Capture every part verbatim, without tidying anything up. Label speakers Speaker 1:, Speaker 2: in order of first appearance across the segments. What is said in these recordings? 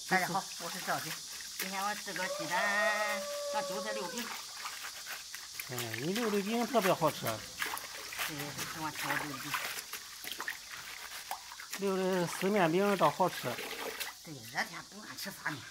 Speaker 1: 大家好，我是赵姐。今天我吃个鸡蛋和韭菜溜饼。
Speaker 2: 哎，你溜的饼特别好吃。
Speaker 1: 对，喜欢吃我溜的饼。
Speaker 2: 溜的丝面饼倒好吃。
Speaker 1: 对，热天不爱吃发面。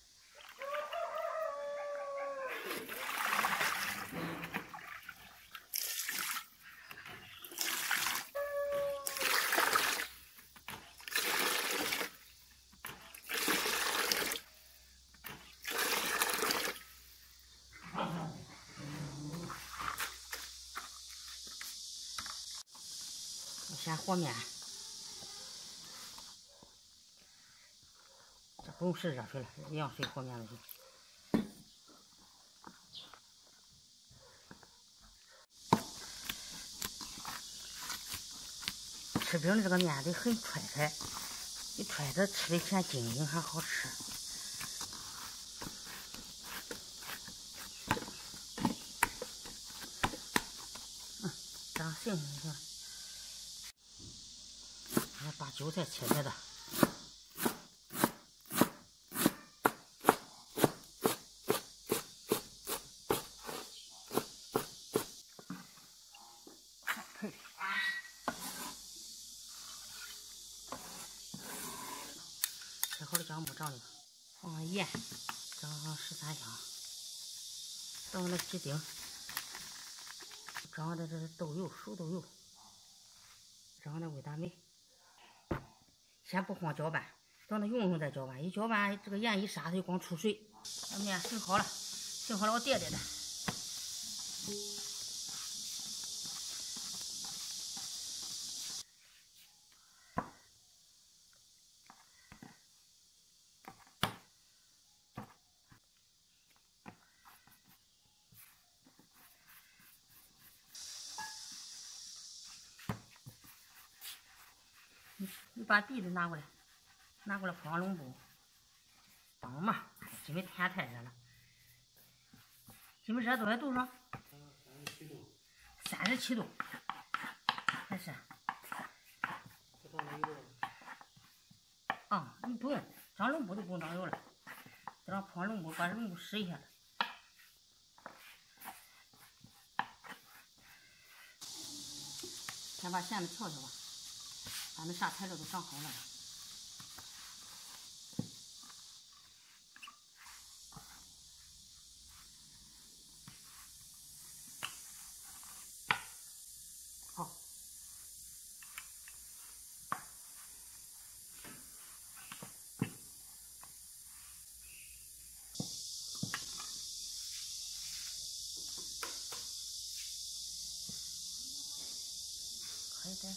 Speaker 1: 先和面，这不用使热水了，一样水和面就行。吃饼的这个面得很揣开，你揣着吃的前筋筋还好吃。嗯，这样行就行。我把韭菜切开的。配。切好的姜末长里，放上盐，整上十三香，等那鸡丁，整的这豆油，熟豆油，整的味达美。先不慌搅拌，等它用用再搅拌。一搅拌，这个盐一杀，它就光出水。这面醒好了，醒好了，我叠叠的。你你把底子拿过来，拿过来铺上笼布，帮忙。今天天太热了，今天热多少度上？三十七度，还是？啊，你不用装笼布就不用装油了，等上铺上笼布，把笼布湿一下。先把馅子调调吧。把那啥材料都长好了。好。可以的。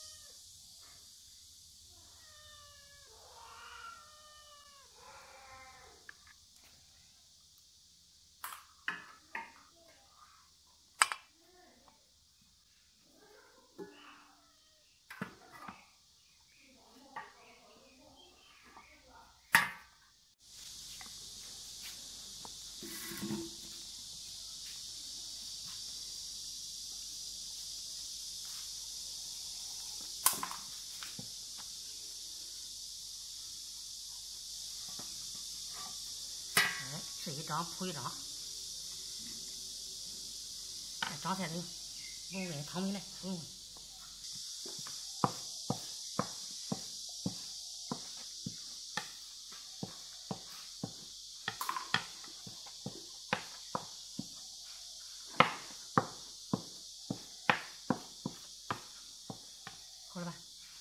Speaker 1: 哎，这一张铺一张，哎，张菜的，不用给汤没来，不用。好了吧？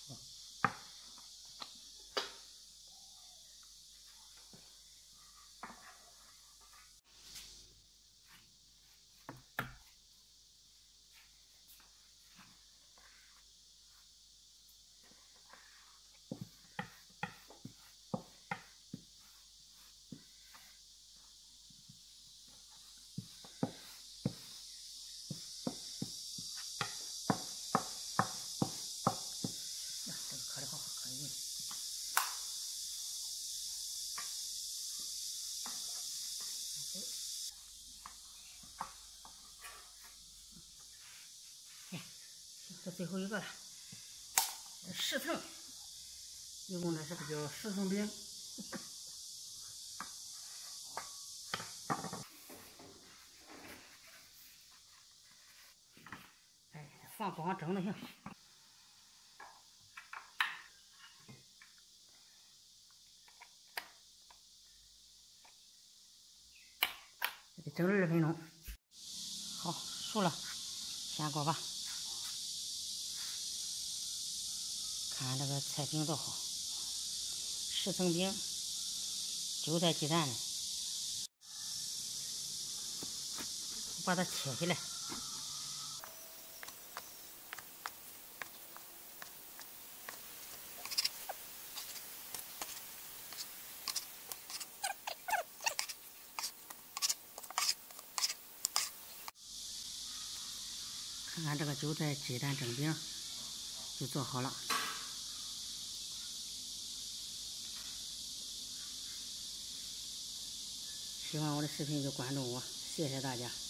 Speaker 1: 可的好，可以。哎，这最后一个了，十层，一共这是
Speaker 2: 这叫十层饼。
Speaker 1: 上整就行。得整二十分钟。好，熟了，下锅吧。看这个菜饼多好，十层饼，韭菜鸡蛋的。把它切起来。看看这个韭菜鸡蛋蒸饼就做好了。喜欢我的视频就关注我，谢谢大家。